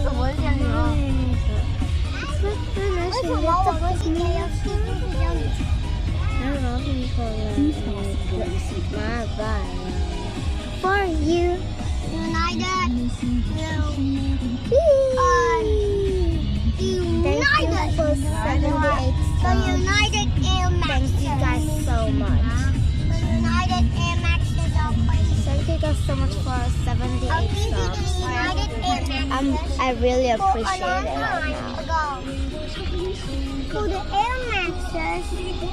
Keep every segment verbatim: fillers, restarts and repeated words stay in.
什么香牛？为什么我们今天要吃就是要你？然后苹果了，麻烦了。For you, United, United for seventy-eight The United Air Thank you guys so much. The United Air Maxes are crazy. Thank you guys so much for seventy-eight I'll give you the subs. United Air I'm, Maxes. I really For a appreciate long it right time now. ago. For the Air Maxes.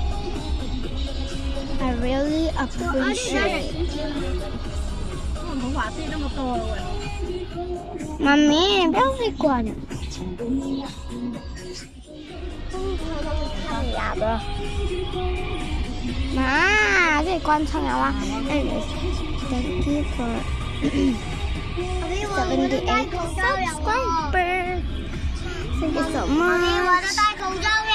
I really appreciate it. 头发自己那么多了喂。 妈咪，不要再管了。看牙的。妈，这里关窗了啊 ！Thank you for seventy-eight subscribers. Thank you so 妈咪，我 much. 的戴口罩呀！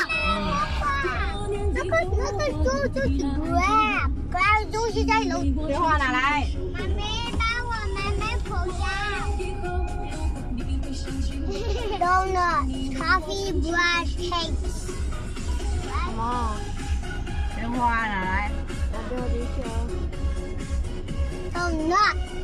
那个那个猪就是 Grab，Grab 就是在楼。 电话拿来。 妈咪，帮我买买口罩。Donut, coffee, brush, cakes. 什么？电话拿来。 Donut.